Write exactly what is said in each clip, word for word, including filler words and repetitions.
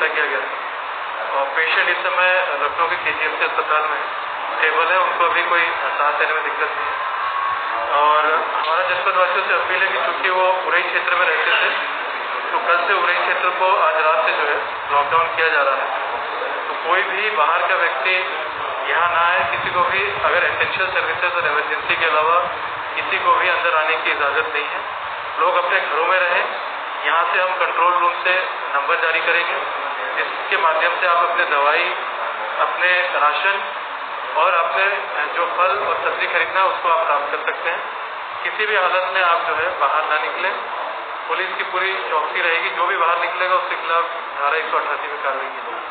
व्यवस्था किया गया है। और पेशेंट इस समय लखनऊ के केजीएमसी अस्पताल में स्टेबल है, उनको अभी कोई सांस लेने में दिक्कत नहीं है। और हमारा जनपद वासियों से अपील है कि चूँकि वो उरई क्षेत्र में रहते थे, तो कल से उरई क्षेत्र को आज रात से जो है लॉकडाउन किया जा रहा है। तो कोई भी बाहर का व्यक्ति यहाँ ना आए, किसी को भी अगर एसेंशियल सर्विसेज और इमरजेंसी के अलावा किसी को भी अंदर आने की इजाज़त नहीं है। लोग अपने घरों में रहें। यहाँ से हम कंट्रोल रूम से नंबर जारी करेंगे, जिसके माध्यम से आप अपने दवाई, अपने राशन और अपने जो फल और सब्जी खरीदना है उसको आप प्राप्त कर सकते हैं। किसी भी हालत में आप जो है बाहर ना निकलें। पुलिस की पूरी चौकसी रहेगी, जो भी बाहर निकलेगा उसके खिलाफ धारा एक सौ अठासी में कार्रवाई की जाएगी।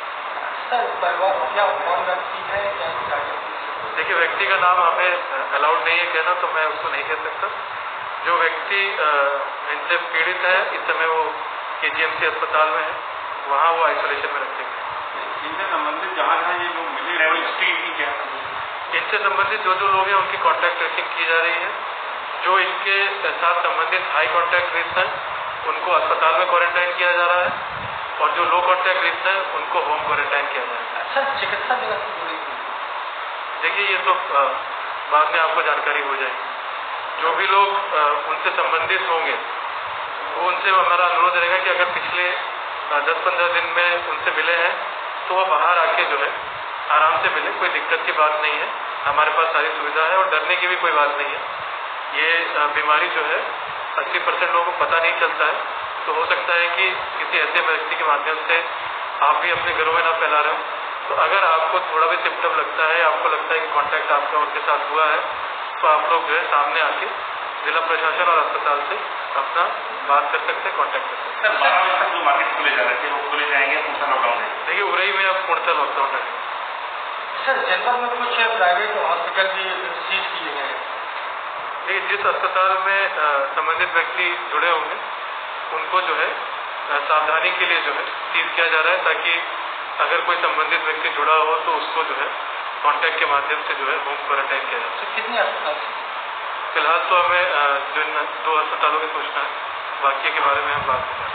क्या कौन व्यक्ति है क्या? देखिए, व्यक्ति का नाम हमें अलाउड नहीं है कहना, तो मैं उसको नहीं कह सकता। जो व्यक्ति इनसे पीड़ित है इस समय वो केजीएमसी अस्पताल में है, वहाँ वो आइसोलेशन में रखे गए। इनसे संबंधित जहाँ जहाँ ये लोग मिले लेवल स्ट्रीम की क्या इनसे संबंधित जो जो लोग हैं उनकी कॉन्टैक्ट ट्रेसिंग की जा रही है। जो इनके साथ संबंधित हाई कॉन्टैक्ट रिस्क हैं उनको अस्पताल में क्वारंटाइन किया जा रहा है, और जो लो कॉन्टैक्ट रिस्क है उनको होम क्वारंटाइन किया जा रहा है। अच्छा, चिकित्सा जगत से जुड़ी देखिए, ये तो बाद में आपको जानकारी हो जाएगी। जो भी लोग उनसे संबंधित होंगे वो उनसे हमारा अनुरोध रहेगा कि अगर पिछले दस पंद्रह दिन में उनसे मिले हैं तो वह बाहर आके जो है आराम से मिले। कोई दिक्कत की बात नहीं है, हमारे पास सारी सुविधा है और डरने की भी कोई बात नहीं है। ये बीमारी जो है अस्सी परसेंट लोगों को पता नहीं चलता है, तो हो सकता है कि किसी ऐसे व्यक्ति के माध्यम से आप भी अपने घरों में ना फैला रहे हो। तो अगर आपको थोड़ा भी सिम्टम लगता है, आपको लगता है कि कांटेक्ट आपका उनके साथ हुआ है, तो आप लोग जो है सामने आके जिला प्रशासन और अस्पताल से अपना बात कर सकते हैं, कॉन्टैक्ट कर सकते हैं। बारह बजे तक जो मार्केट खुले जा रहे थे वो खुले जाएंगे, पूर्णतः लॉकडाउन है। देखिए, उरई में अब पूर्णतः लॉकडाउन है। सर, जनपद में कुछ प्राइवेट हॉस्पिटल भी सीज किए गए हैं। देखिए, जिस अस्पताल में संबंधित व्यक्ति जुड़े होंगे उनको जो है सावधानी के लिए जो है सीज किया जा रहा है, ताकि अगर कोई संबंधित व्यक्ति जुड़ा हो तो उसको जो है कांटेक्ट के माध्यम से जो है होम क्वारंटाइन किया जाए। तो कितने अस्पताल? फिलहाल तो हमें जिन दो अस्पतालों की सूचना है, बाकी के बारे में हम बात करें।